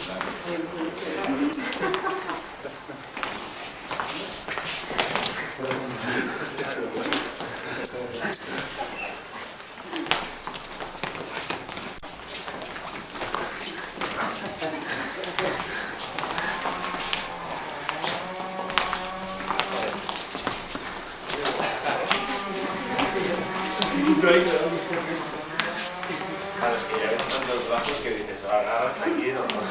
Claro, es que ya ves tantos bajos que dices, agarras aquí o no.